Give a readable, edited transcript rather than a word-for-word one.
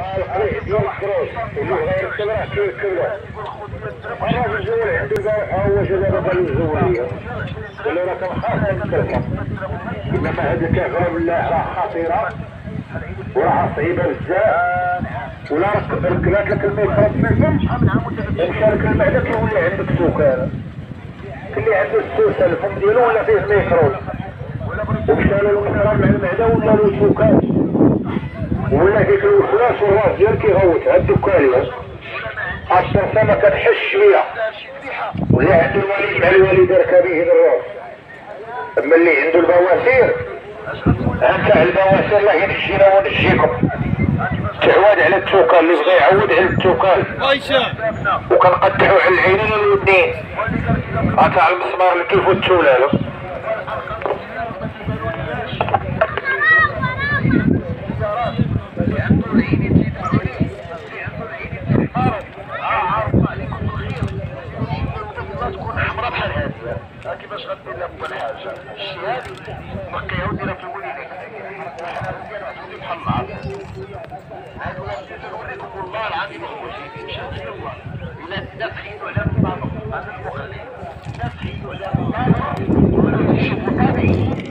القريح ديال الكروس اللي غير الكبره كيركبها الراجل الجول عنده كاع هو جا دابا قال الجول ليا قال له راه كنخاف من الكركه انما هذا كيعرف بالله راه خطيره وراه صعيبه بزاف ولا ركبات لك الميكروب ما فهمش مشى لك المعده كيولي عندك سكر اللي عنده السوسه الفم ديالو ولا فيه الميكروب ومشى له الميكروب مع المعده ولا له سكر ولا كيك الوسواس والراس ديالك كيغوت عاد الدكاليه الشرطه ما كتحش بيها ولا عنده الوالد مع الوالد ركبيه الراس اما اللي عنده البواسير هكا البواسير الله ينجينا ونجيكم تعود على التوكال اللي بغى يعود على التوكال وكنقدحوا على العينين والودنين هكا على المسمار اللي كيفوت التولالو تكون حمراء بحال هذه كيفاش غدير لها اول حاجه الشيء هذا نقيها وديرها في الوليدين بحال العرض هادو نوريكم والله العظيم خوتي مشات هو الناس تحيدوا على بعضهم هذا المخلي الناس تحيدوا على بعضهم ولا تشوفوا تابعين